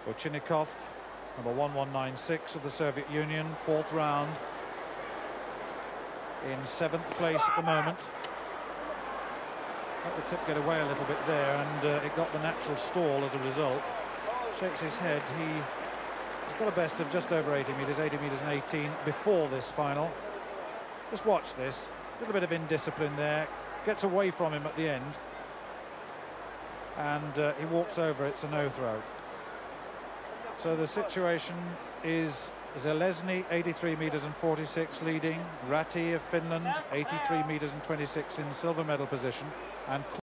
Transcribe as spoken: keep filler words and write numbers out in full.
Bochinikov, number one one nine six of the Soviet Union, fourth round, in seventh place at the moment. Let the tip get away a little bit there, and uh, it got the natural stall as a result. Shakes his head. He, he's got a best of just over eighty metres, eighty metres and eighteen before this final. Just watch this. A little bit of indiscipline there. Gets away from him at the end. And uh, he walks over. It's a no-throw. So the situation is Zelezny, eighty-three metres and forty-six, leading. Ratti of Finland, eighty-three metres and twenty-six in silver medal position. And